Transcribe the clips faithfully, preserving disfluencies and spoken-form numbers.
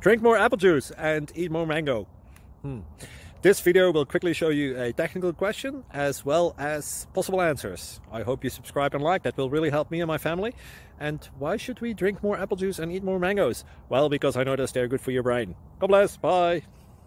Drink more apple juice and eat more mango. Hmm. This video will quickly show you a technical question as well as possible answers. I hope you subscribe and like, that will really help me and my family. And why should we drink more apple juice and eat more mangoes? Well, because I noticed they're good for your brain. God bless, bye!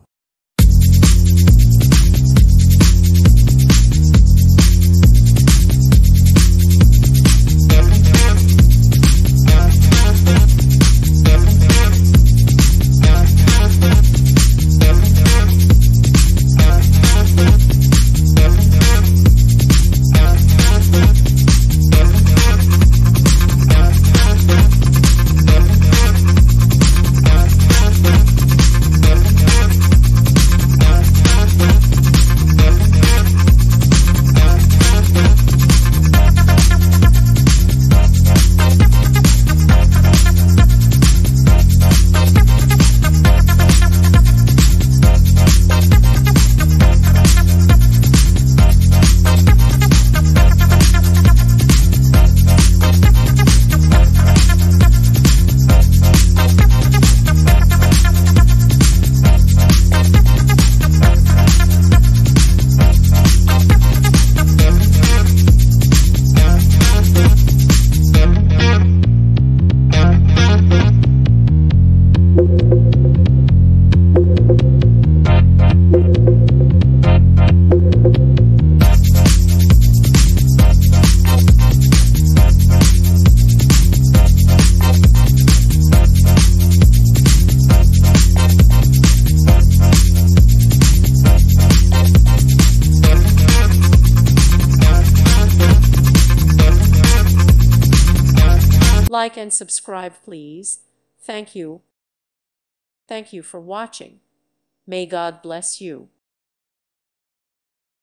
Like and subscribe, please. Thank you. Thank you for watching. May God bless you.